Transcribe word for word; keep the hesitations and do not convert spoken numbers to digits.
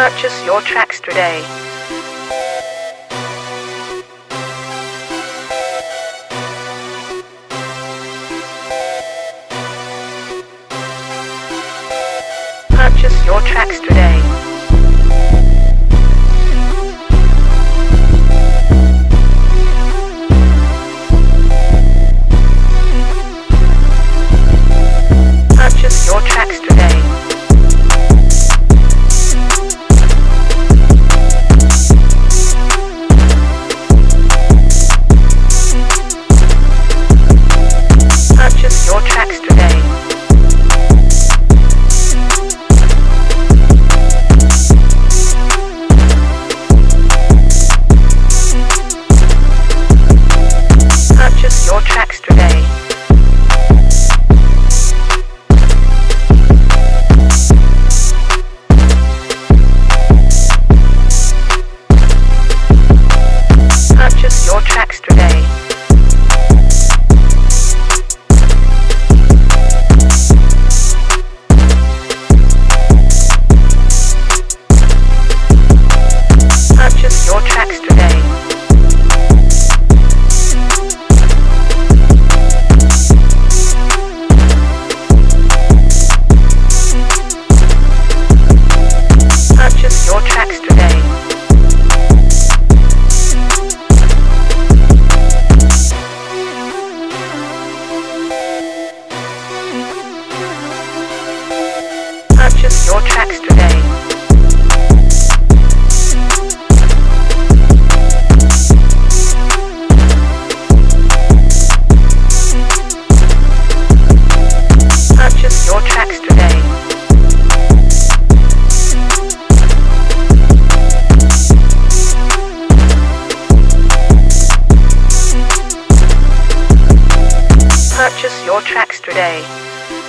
Purchase your tracks today. Purchase your tracks today. Purchase your tracks today. Purchase your tracks today. Purchase your tracks today. Purchase your tracks today. Purchase your tracks today. Purchase your tracks today. Purchase your tracks today. Purchase your tracks today. Purchase your tracks today.